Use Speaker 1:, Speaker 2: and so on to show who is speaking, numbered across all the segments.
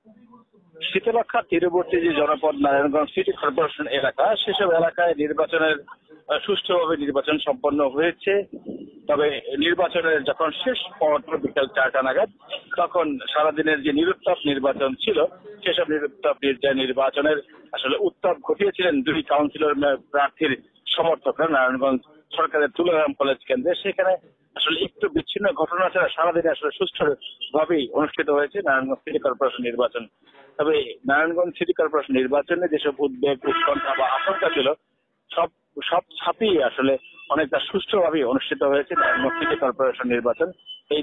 Speaker 1: শীতলক্ষা তীরবর্তী যে জনপদ নারায়ণগঞ্জ সিটি কর্পোরেশন এলাকা, সেসব এলাকায় নির্বাচনের সুষ্ঠুভাবে নির্বাচন সম্পন্ন হয়েছে। তবে নির্বাচনের যখন শেষ পর্ব বিকাল 4টা নাগাদ, তখন সারাদিনের যে নিরুত্তাপ নির্বাচন ছিল, সেসব নিরুত্তাপ নির্বাচনের আসলে উত্তাপ ঘটিয়েছিলেন দুই কাউন্সিলর প্রার্থীর সমর্থকরা নারায়ণগঞ্জ সরকারের তুলারাম কলেজ কেন্দ্রে। সেখানে আসলে একটু বিচ্ছিন্ন ঘটনা ছাড়া সারাদিনে আসলে সুষ্ঠুভাবেই অনুষ্ঠিত হয়েছে নারায়ণগঞ্জ সিটি কর্পোরেশন নির্বাচন। তবে নারায়ণগঞ্জ সিটি কর্পোরেশন নির্বাচনে যেসব উদ্বেগ, উৎকণ্ঠা বা আশঙ্কা ছিল, সব সব ছাপিয়ে আসলে অনেকটা সুষ্ঠুভাবে অনুষ্ঠিত হয়েছে নারায়ণগঞ্জ সিটি কর্পোরেশন নির্বাচন। এই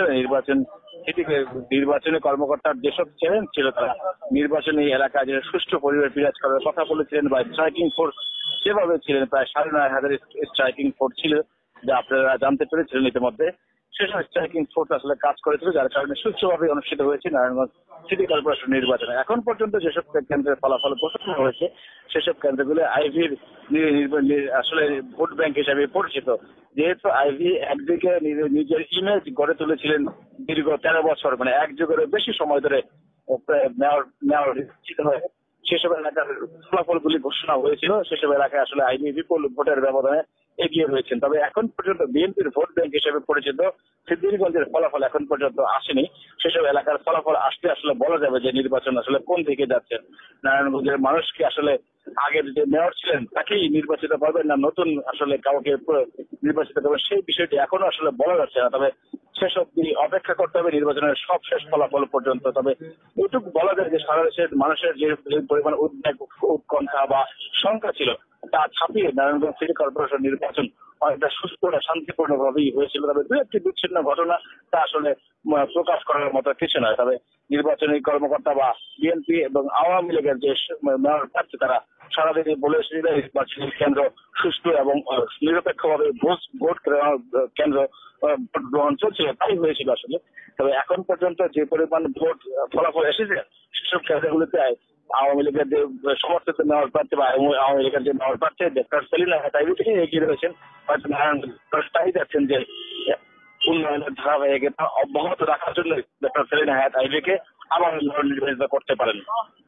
Speaker 1: নির্বাচনী কর্মকর্তার যেসব চ্যালেঞ্জ ছিল, তারা নির্বাচনী এলাকায় যে সুষ্ঠু পরিবেশ বিরাজ করার কথা বলেছিলেন, বা স্ট্রাইকিং ফোর্স যেভাবে ছিলেন, প্রায় 9,500 স্ট্রাইকিং ফোর্স ছিল, যা আপনারা জানতে পেরেছিলেন ইতিমধ্যে। সেসব স্ট্রাইকিং ফোর্স আসলে কাজ করেছিল, যার কারণে সুষ্ঠুভাবে অনুষ্ঠিত হয়েছে নারায়ণগঞ্জ সিটি কর্পোরেশন নির্বাচনে। এখন পর্যন্ত যেসব কেন্দ্রের ফলাফল ঘোষণা হয়েছে, সেসব কেন্দ্রগুলো আইভির আসলে ভোট ব্যাংক হিসাবে পরিচিত। যেহেতু আইভি একদিকে নিজের ইমেজ গড়ে তুলেছিলেন দীর্ঘ 13 বছর, মানে এক যুগেরও বেশি সময় ধরে মেয়র নির্বাচিত হয়ে, সেসব এলাকার ফলাফলগুলি ঘোষণা হয়েছিল। সেসব এলাকায় আসলে আইভি বিপুল ভোটের ব্যবধানে এগিয়ে রয়েছেন। তবে এখন পর্যন্ত বিএনপির ভোট ব্যাংক হিসেবে পরিচিত সিদ্দিরগঞ্জের ফলাফল এখন পর্যন্ত আসেনি। সেসব এলাকার ফলাফল আসলে আসলে বলা যাবে যে নির্বাচন আসলে কোন দিকে যাচ্ছে। নারায়ণগঞ্জের মানুষকে আসলে আগের যে মেয়র ছিলেন তাকেই নির্বাচিত করবেন, না নতুন আসলে কাউকে নির্বাচিত করবেন, সেই বিষয়টি এখনো আসলে বলা যাচ্ছে না। তবে সেসব অপেক্ষা করতে হবে নির্বাচনের সব শেষ ফলাফল পর্যন্ত। তবে এটুকু বলা যায় যে সারা দেশের মানুষের যে পরিমাণ উদ্বেগ, উৎকণ্ঠা বা শঙ্কা ছিল, তা ছাপিয়ে নারায়ণগঞ্জ সিটি কর্পোরেশন নির্বাচন অনেকটা সুস্থ শান্তিপূর্ণ ভাবেই হয়েছিল। তবে দু একটি বিচ্ছিন্ন ঘটনা তা আসলে প্রকাশ করার মতো কিছু নয়। তবে নির্বাচনী কর্মকর্তা বা বিএনপি এবং আওয়ামী লীগের যে মেয়র প্রার্থী, তারা সারাদিনই বলে এসেছিল নির্বাচনী কেন্দ্র সুষ্ঠু এবং নিরপেক্ষভাবে ভোট কেন্দ্র ভোট গ্রহণ চলছিল, তাই হয়েছিল আসলে। তবে এখন পর্যন্ত যে পরিমাণ ভোট ফলাফল এসেছে, সেসব কেন্দ্রগুলিতে আওয়ামী লীগের যে সমর্থিত মেয়র প্রার্থী বা আওয়ামী লীগের যে মেয়র প্রার্থী ডক্টর সেলিনা হায়াৎ আইভি থেকে এগিয়ে রয়েছেন। হয়তো তাই যাচ্ছেন যে উন্নয়নের ধারাবাহিকতা অব্যাহত রাখার জন্য ডক্টর সেলিনা হায়াৎ আইভিকে আবার নির্বাচিত করতে পারেন।